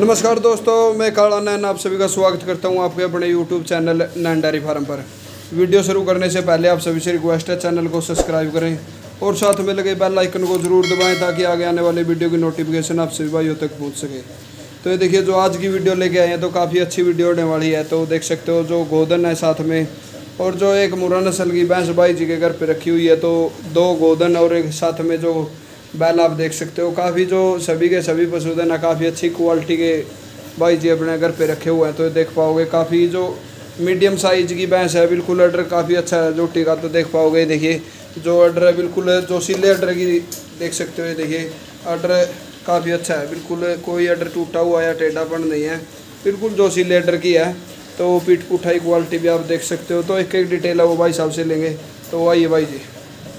नमस्कार दोस्तों, मैं काला नैन आप सभी का स्वागत करता हूं आपके अपने YouTube channel Nain dairy farm पर। वीडियो शुरू करने से पहले आप सभी से रिक्वेस्ट है, चैनल को सब्सक्राइब करें और साथ में लगे बेल आइकन को ज़रूर दबाएं ताकि आगे आने वाले वीडियो की नोटिफिकेशन आप सभी भाइयों तक पहुंच सके। तो ये देखिए, जो आज की वीडियो लेके आए हैं तो काफ़ी अच्छी वीडियो होने वाली है। तो देख सकते हो जो गोदन है साथ में, और जो एक मुर्रा नस्ल की भैंस भाई जी के घर पे रखी हुई है। तो 2 गोदन और एक साथ में जो बैल आप देख सकते हो। काफ़ी जो सभी के सभी पशुधन है, काफ़ी अच्छी क्वालिटी के भाई जी अपने घर पे रखे हुए हैं। तो देख पाओगे काफ़ी जो मीडियम साइज की भैंस है, बिल्कुल ऑर्डर काफ़ी अच्छा है जोटी का। तो देख पाओगे, देखिए जो ऑर्डर है बिल्कुल जो सीले ऑर्डर की देख सकते हो। देखिए ऑर्डर काफ़ी अच्छा है, बिल्कुल कोई ऑर्डर टूटा हुआ या टेढ़ापन नहीं है, बिल्कुल जो सीले ऑर्डर की है। तो पीठ पुठाई क्वालिटी भी आप देख सकते हो। तो एक एक डिटेल है वो भाई साहब से लेंगे। तो आइए भाई जी।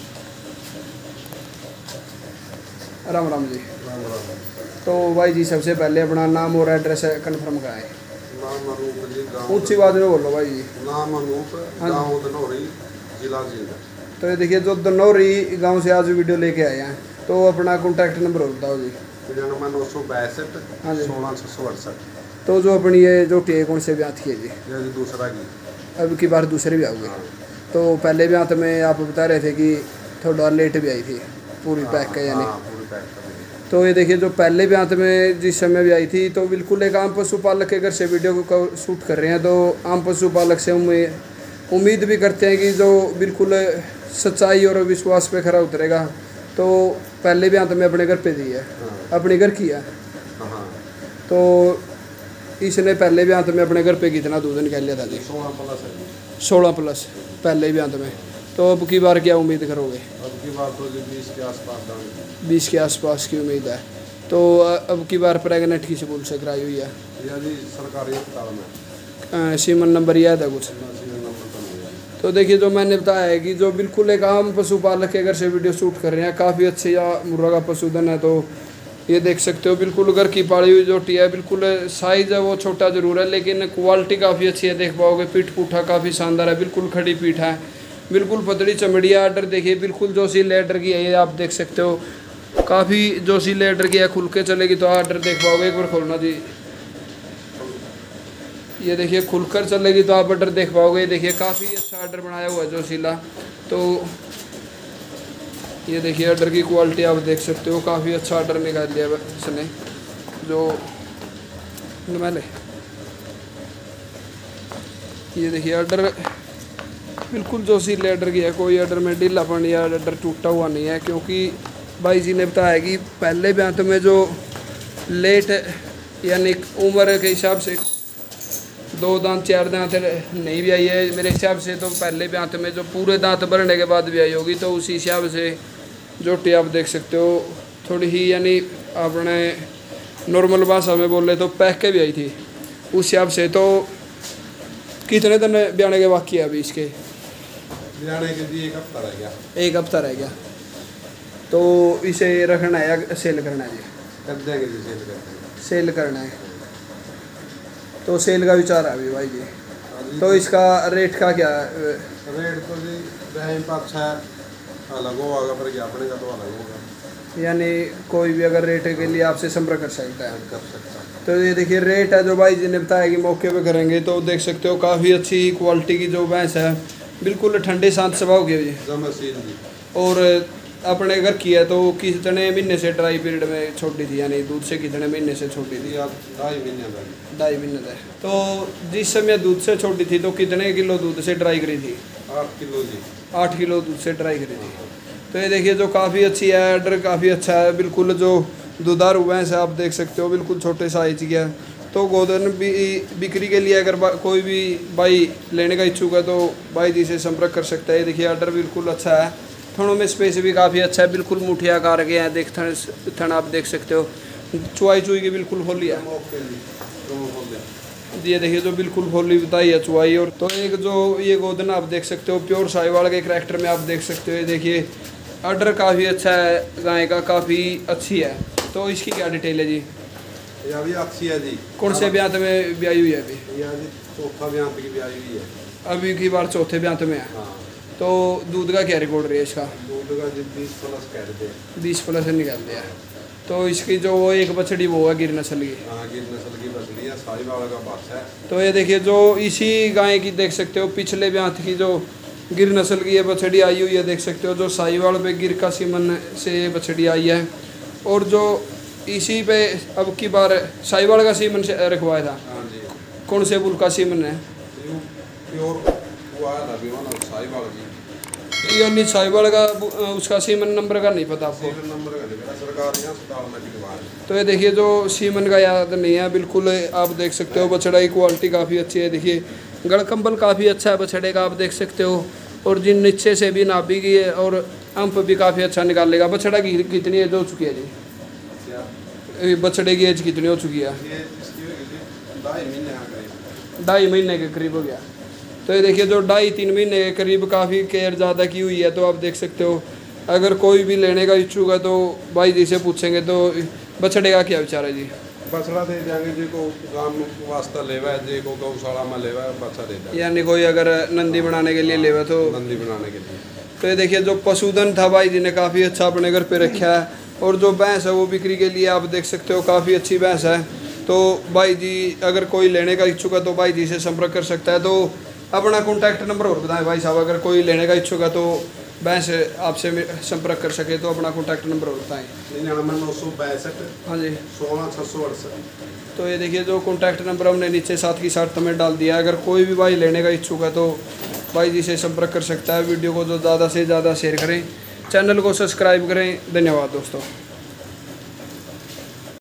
राम राम जी। राम राम। तो भाई जी सबसे पहले अपना नाम और एड्रेस कंफर्म कराएं। नाम अनूप जी, गाँव ऊँची आवाज़ में बोलो भाई जी। नाम अनूप, गाँव धनौरी, जिला जींद। तो ये देखिए जो धनौरी गांव से आज वीडियो लेके आए हैं। तो अपना कॉन्टैक्ट नंबर बताओ जी। 95 962 हाँ जी। 16 668। तो जो अपनी ये जो टी कौन से ब्याह थी है जी? यह जी दूसरा की। अब की बार दूसरे भी आओगे। तो पहले ब्याह में आप बता रहे थे कि थोड़ा लेट भी आई थी पूरी पैक का यानी। हाँ, पूरी पैक कर दी। तो ये देखिए जो पहले ब्याह में जिस समय भी आई थी, तो बिल्कुल एक आम पशुपालक के घर से वीडियो को शूट कर रहे हैं। तो आम पशुपालक से उम्मीद भी करते हैं कि जो बिल्कुल सच्चाई और विश्वास पे खरा उतरेगा। तो पहले ब्याह में अपने घर पे दी है, अपने घर की है। हाँ। तो इसने पहले ब्याह में अपने घर पे कितना दूध निकाल लिया था जी? 16 प्लस है जी। 16 प्लस पहले ब्याह में। तो अब की बार क्या उम्मीद करोगे? अब की बार तो जी 20 के आसपास दाम। 20 के आसपास की उम्मीद है। तो अब की बार प्रेगनेंट की स्कूल से कराई हुई है? यह जी सरकारी अस्पताल में। सीमन नंबर याद है कुछ? नंबर तो नहीं है। तो देखिए जो मैंने बताया है कि जो बिल्कुल एक आम पशुपालक के घर से वीडियो शूट कर रहे हैं। काफ़ी अच्छे या मुर्गा का पशुधन है। तो ये देख सकते हो बिल्कुल घर की पाली हुई जोटी है। बिल्कुल साइज़ है वो छोटा ज़रूर है, लेकिन क्वालिटी काफ़ी अच्छी है। देख पाओगे पीठ पूठा काफ़ी शानदार है, बिल्कुल खड़ी पीठ है, बिल्कुल पतली चमड़िया। ऑर्डर देखिए बिल्कुल जो सी लेडर की है, ये आप देख सकते हो। काफ़ी जो सी लेडर की है, खुल के चलेगी। तो ऑर्डर देख पाओगे, एक बार खोलना जी। ये देखिए खुलकर चलेगी तो आप ऑर्डर देख पाओगे। देखिए काफ़ी अच्छा ऑर्डर बनाया हुआ है जो सीला। तो ये देखिए ऑर्डर की क्वालिटी आप देख सकते हो, काफ़ी अच्छा ऑर्डर निकाल दिया इसने। जो मैंने ये देखिए ऑर्डर बिल्कुल जो सीले ऑर्डर की है, कोई ऑर्डर में ढीलापन या ऑर्डर टूटा हुआ नहीं है। क्योंकि भाई जी ने बताया कि पहले ब्याह में जो लेट यानी उम्र के हिसाब से 2 दांत 4 दांत नहीं भी आई है मेरे हिसाब से। तो पहले ब्याह में जो पूरे दांत भरने के बाद भी आई होगी। तो उसी हिसाब से जोटी आप देख सकते हो थोड़ी ही यानी अपने नॉर्मल भाषा में बोले तो पैक के भी आई थी उस हिसाब से। तो कितने दिन ब्याने के बाकी है अभी इसके? ब्याने के जी 1 हफ्ता रह गया। 1 हफ्ता रह गया। तो इसे रखना है या सेल करना है जी? कर देंगे जी, सेल कर देंगे। सेल करना है। तो सेल का विचार है अभी भाई जी। तो इसका रेट का क्या है? रेट तो जी रहे अच्छा अलग होगा, पर ज्ञापन का तो अलग होगा। यानी कोई भी अगर रेट के लिए आपसे संपर्क कर सकता है। कर सकता है। तो ये देखिए रेट है जो भाई जी ने बताया कि मौके पे करेंगे। तो देख सकते हो काफ़ी अच्छी क्वालिटी की जो भैंस है, बिल्कुल ठंडे शांत स्वभाव की है जी। जमसीन जी। और अपने घर की है। तो कितने महीने से ड्राई पीरियड में छोटी थी, यानी दूध से कितने महीने से छोटी थी? आप 2.5 महीने का। 2.5 महीने है। तो जिस समय दूध से छोटी थी तो कितने किलो दूध से ड्राई करी थी? 8 किलो जी। 8 किलो दूध से ड्राई करी थी। तो ये देखिए जो काफ़ी अच्छी है, ऑर्डर काफ़ी अच्छा है, बिल्कुल जो दुधारू भैंस है आप देख सकते हो, बिल्कुल छोटे साइज की है। तो गोदन भी बिक्री के लिए अगर कोई भी भाई लेने का इच्छुक है तो भाई जी से संपर्क कर सकता है। ये देखिए ऑर्डर बिल्कुल अच्छा है, थनों में स्पेस भी काफ़ी अच्छा है, बिल्कुल मुठिया आकार के हैं। देख थन आप देख सकते हो, चुआई की बिल्कुल होली है। ये देखिए जो बिल्कुल होली बताई है चुआई। और तो एक जो ये गोदन आप देख सकते हो प्योर साहिवाल के करैक्टर में आप देख सकते हो। ये देखिए ऑर्डर काफ़ी अच्छा है, गाय का काफ़ी अच्छी है। तो इसकी क्या डिटेल है जी? यह भी अच्छी है जी। कौन से ब्याह में ब्याई हुई है अभी? यह जी चौथा ब्याह की ब्याई हुई है। अभी की बार चौथे ब्याह में है। हाँ। तो दूध का क्या रिकॉर्ड रही है इसका? दूध का जी 20 प्लस कह रहे थे। 20 प्लस निकाल दिया। तो इसकी जो वो एक बछड़ी वो है गिर नस्ल की। हाँ, गिर नस्ल की बछड़ी है, साहिवाल का बादशाह है। तो ये देखिए जो इसी गाय की देख सकते हो पिछले ब्यात की जो गिर नस्ल की ये बछड़ी आई हुई है, देख सकते हो जो साहिवाल पे गिर का सीमन से ये बछड़ी आई है। और जो इसी पे अब की बार साहिवाल का सीमन से रखवाया था। हाँ जी, कौन से बुल का सीमन है? प्योर वो आया था भी साहिवाल की। यानी साहिवाल का उसका सीमन नंबर का नहीं पता आपको? सीमन नंबर का नहीं पता, सरकार ने अस्पताल में दिखवाया। तो ये देखिए जो सीमन का याद नहीं है बिल्कुल, आप देख सकते हो बछड़ा की क्वालिटी काफ़ी अच्छी है। देखिए गड़कंबल काफ़ी अच्छा है बछड़े का, आप देख सकते हो। और जिन नीचे से भी नाभि की है और अंप भी काफ़ी अच्छा निकालेगा। बछड़ा की कितनी एज हो चुकी है जी? ये बछड़े की एज कितनी हो चुकी है? ये इसकी 2.5 महीने आ गए। 2.5 महीने के करीब हो गया। तो ये देखिए जो 2.5-3 महीने के करीब काफ़ी केयर ज़्यादा की हुई है। तो आप देख सकते हो अगर कोई भी लेने का इच्छुक है तो भाई जी से पूछेंगे तो बछड़े का क्या विचार है जी? बछड़ा दे देंगे जी को गांव वास्ता लेवा है, जी को गौशाला में लेवा है, बच्चा दे देंगे। यानी कोई अगर नंदी बनाने के लिए लेवा तो? नंदी बनाने के लिए। तो ये देखिए जो पशुधन था भाई जी ने काफ़ी अच्छा अपने घर पे रखा है। और जो भैंस है वो बिक्री के लिए आप देख सकते हो काफ़ी अच्छी भैंस है। तो भाई जी अगर कोई लेने का इच्छुक है तो भाई जी से संपर्क कर सकता है। तो अपना कॉन्टैक्ट नंबर और बताएं भाई साहब, अगर कोई लेने का इच्छुक है तो भैंस आपसे संपर्क कर सके तो अपना कॉन्टैक्ट नंबर और बताएं। 9962 हाँ जी 16668। तो ये देखिए जो कॉन्टैक्ट नंबर हमने नीचे साथ की साथ में डाल दिया है। अगर कोई भी भाई लेने का इच्छुक है तो भाई जी से संपर्क कर सकता है। वीडियो को जो ज़्यादा से ज़्यादा शेयर करें, चैनल को सब्सक्राइब करें। धन्यवाद दोस्तों।